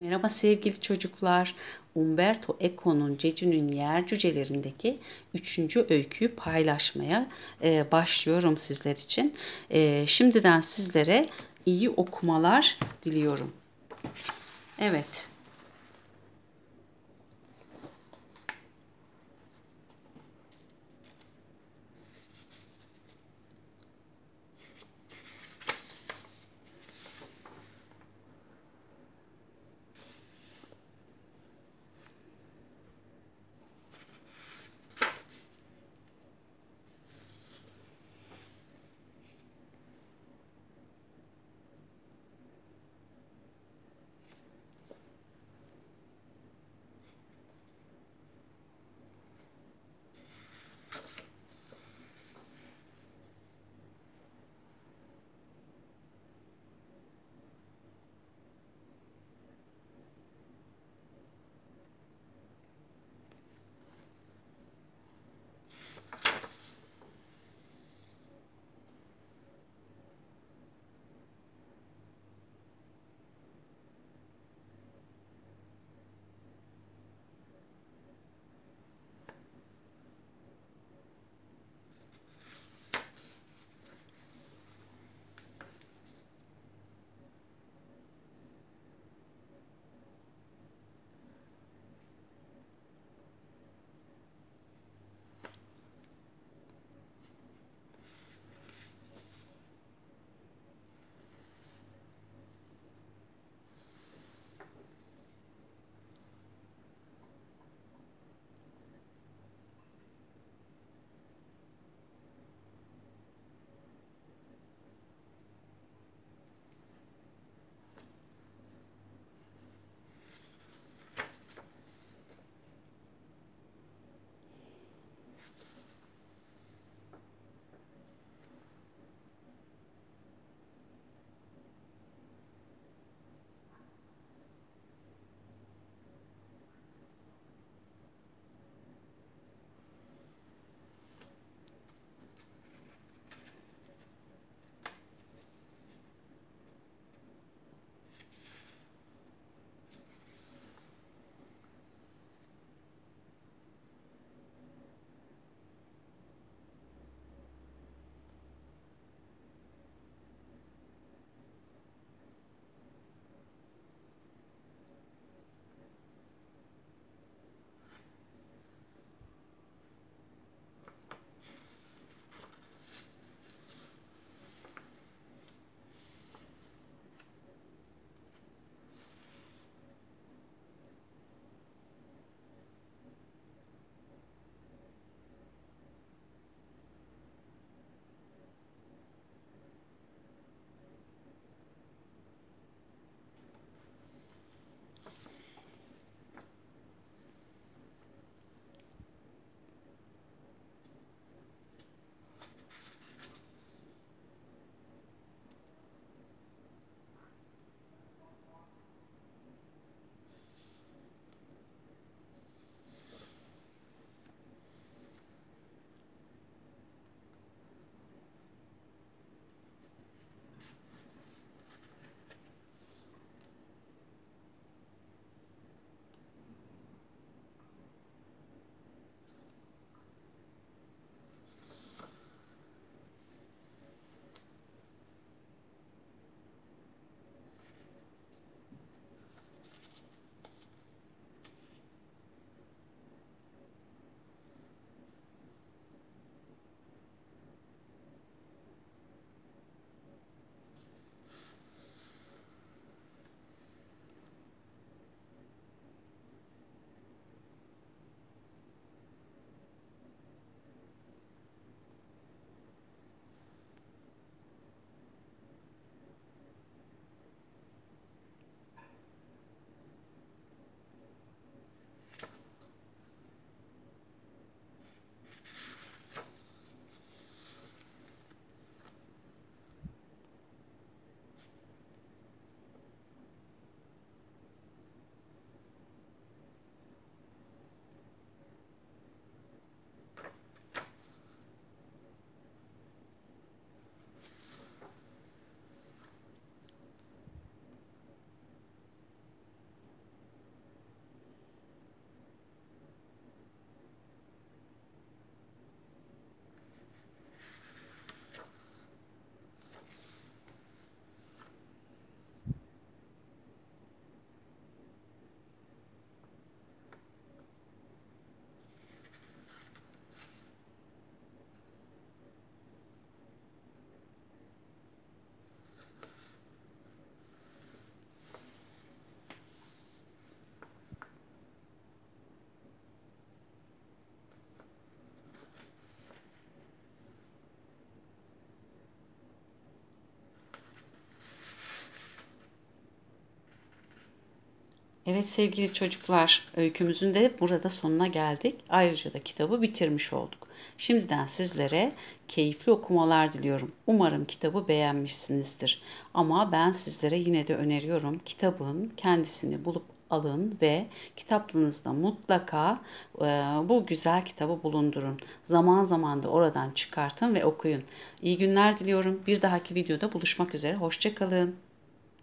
Merhaba sevgili çocuklar. Umberto Eco'nun Cecun'un Yer Cücelerindeki üçüncü öyküyü paylaşmaya başlıyorum sizler için. Şimdiden sizlere iyi okumalar diliyorum. Evet, Evet sevgili çocuklar, öykümüzün de burada sonuna geldik. Ayrıca da kitabı bitirmiş olduk. Şimdiden sizlere keyifli okumalar diliyorum. Umarım kitabı beğenmişsinizdir. Ama ben sizlere yine de öneriyorum. Kitabın kendisini bulup alın ve kitaplığınızda mutlaka bu güzel kitabı bulundurun. Zaman zaman da oradan çıkartın ve okuyun. İyi günler diliyorum. Bir dahaki videoda buluşmak üzere. Hoşça kalın.